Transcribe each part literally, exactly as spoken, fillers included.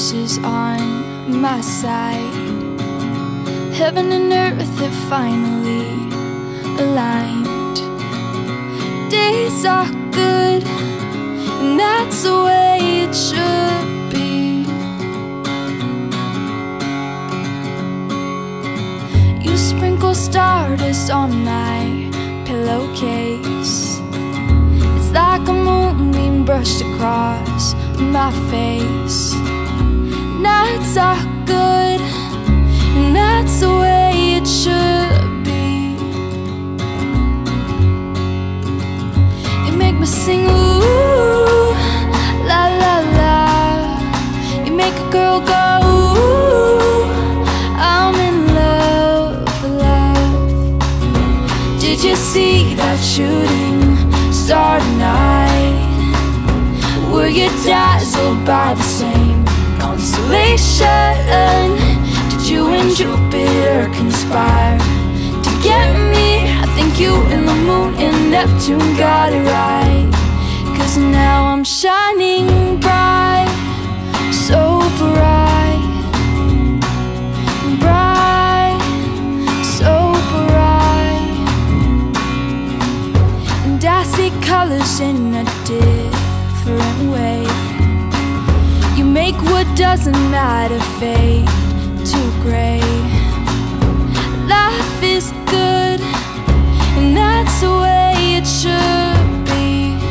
universe is on my side. Heaven and earth have finally aligned. Days are good, and that's the way it should be. You sprinkle stardust on my pillowcase. It's like a moonbeam brushed across my face. Nights are good, and that's the way it should be. You make me sing ooh, la la la. You make a girl go ooh, I'm in love, love. Did you see that shooting star tonight? Were you dazzled by the same constellation? Did you and Jupiter conspire to get me? I think you and the moon and Neptune got it right. Cause now I'm shining bright, so bright, bright, so bright. And I see colors in a different way. You make what doesn't matter fade to gray. Life is good, and that's the way it should be.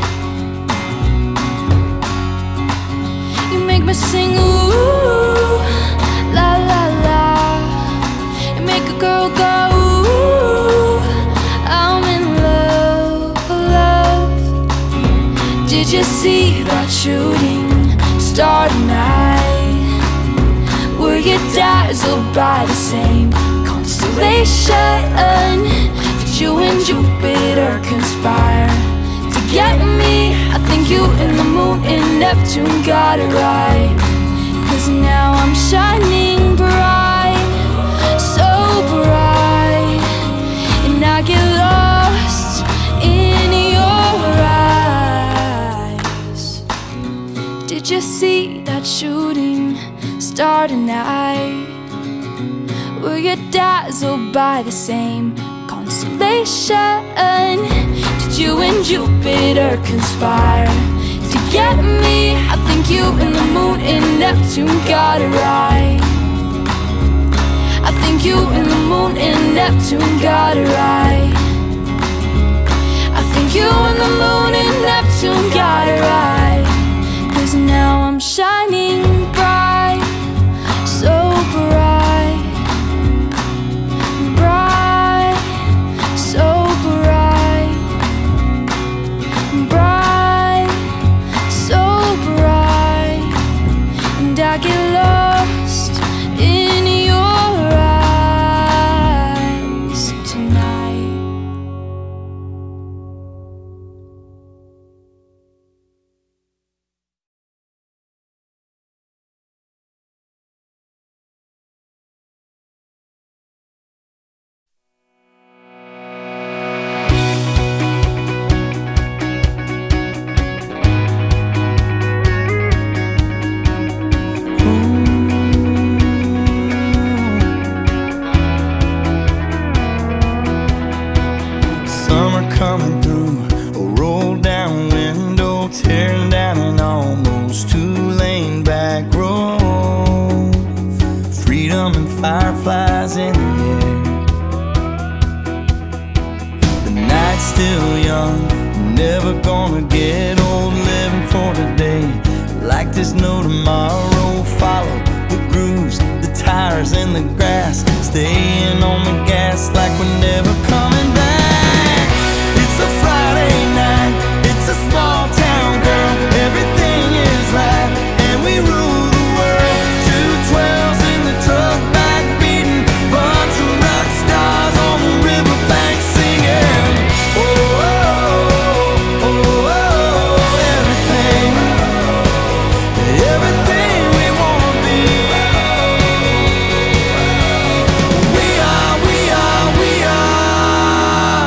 You make me sing ooh, la la la. You make a girl go ooh, I'm in love, love. Did you see that shooting star tonight? Were you dazzled by the same constellation? Did you and Jupiter conspire to get me? I think you and the moon and Neptune got it right. Cause now I'm shining bright, so bright, and I get lost in your eyes. Did you see that shooting star tonight? Were you dazzled by the same constellation? Did you and Jupiter conspire to get me? I think you and the moon and Neptune got it right. I think you and the moon and Neptune got it right. I think you and the moon and Neptune got it right. Cause now I'm shining bright, so bright, bright, so bright, bright, so bright. And I get lost in your eyes tonight. Coming through a roll down window, tearing down an almost two-lane back road. Freedom and fireflies in the air. The night's still young, never gonna get old. Living for today, like there's no tomorrow. Follow the grooves, the tires and the grass, staying on the gas like we're never coming back. It's a Friday night, it's a small town, girl. Everything is right, and we rule the world. Two twelves in the truck, back beating, bunch of rock stars on the riverbank singing. Oh, oh, oh, oh, oh, everything, everything we wanna be. We are, we are, we are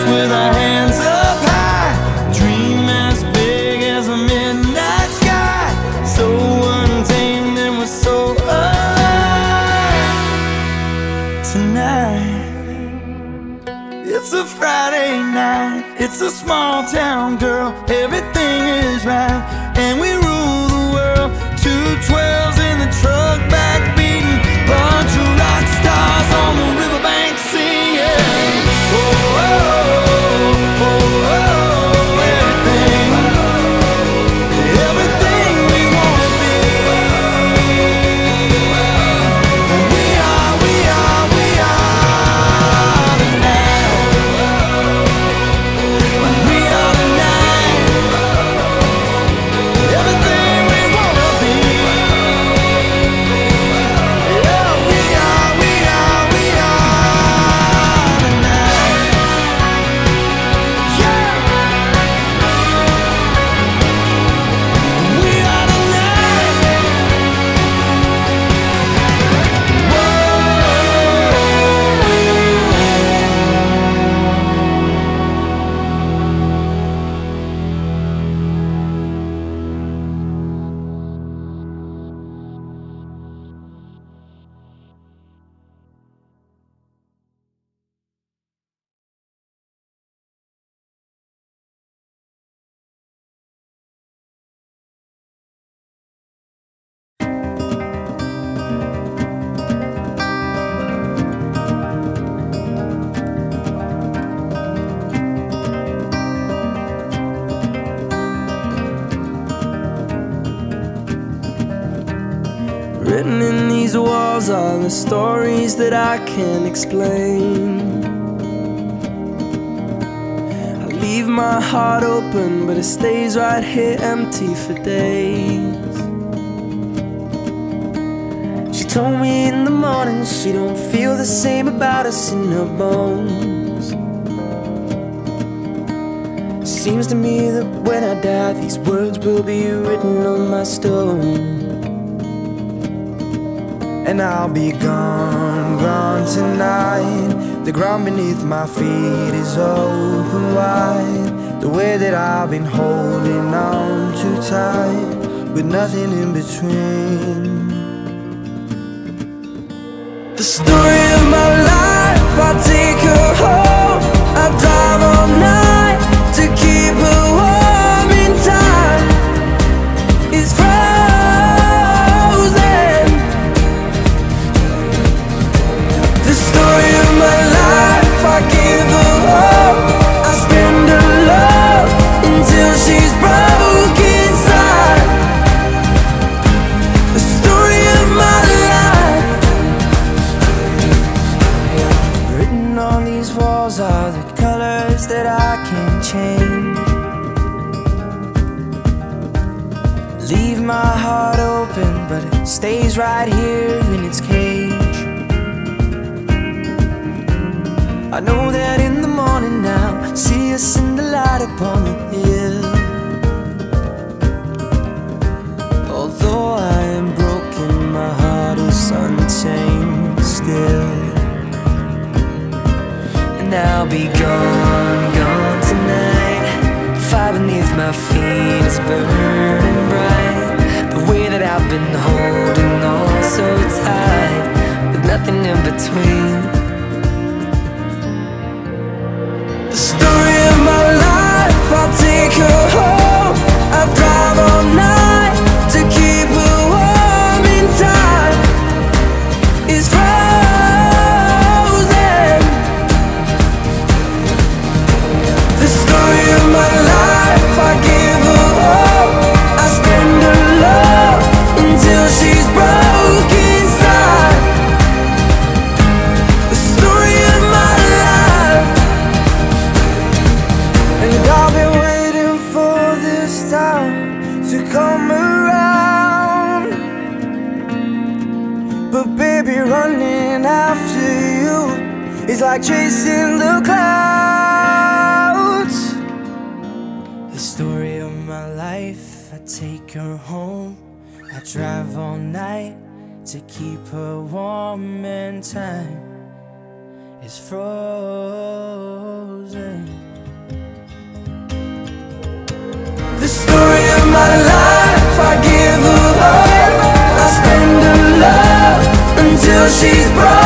with our hands up high, dream as big as a midnight sky, so untamed and we're so alive. Tonight, it's a Friday night, it's a small town, girl, everything is right, and we rule the world. Two twelves in the truck, back beating, bunch of rock stars on the riverbank singing. Oh, oh, oh, oh, oh, everything, everything we wanna be. We are, we are, we are the night. We are the night. Everything we wanna be. Yeah, we are, we are, we are the night. Yeah. We are the night. Written in these walls are the stories that I can't explain. I leave my heart open, but it stays right here empty for days. She told me in the morning she don't feel the same about us in her bones. Seems to me that when I die, these words will be written on my stone. And I'll be gone, gone tonight. The ground beneath my feet is open wide. The way that I've been holding on too tight, with nothing in between. The story of my life, I take her home, I drive all night to keep her warm in time. It's frozen. The story of my life, I give her hope, I spend her love until she's broke inside. The story of my life. Written on these walls are the colors that I can't change. Leave my heart open, but it stays right here in its cage. I know that in the morning now, see us in the light upon the hill. Although I am broken, my heart is unchained still. And I'll be gone, gone tonight. The fire beneath my feet is burning bright. The way that I've been holding on so tight, with nothing in between. The story of my life, I'll take her home, I drive all night to keep her warm in time. It's frozen. The story of my life, I give her hope, I spend her love until she's broke inside. The story of my life. And I've been waiting for this time to come around, but baby, running after you is like chasing the clouds. The story of my life, I take her home, I drive all night to keep her warm in time. It's frozen. The story of my life, I give her hope, I spend her love until she's broke inside. The story of my life. And I've been waiting for this time to come around, but baby, running after you is like chasing the clouds. The story of my life, I take her home, I drive all night to keep her warm in time. is frozen. The story of my life, I give her all, I spend her love until she's broken.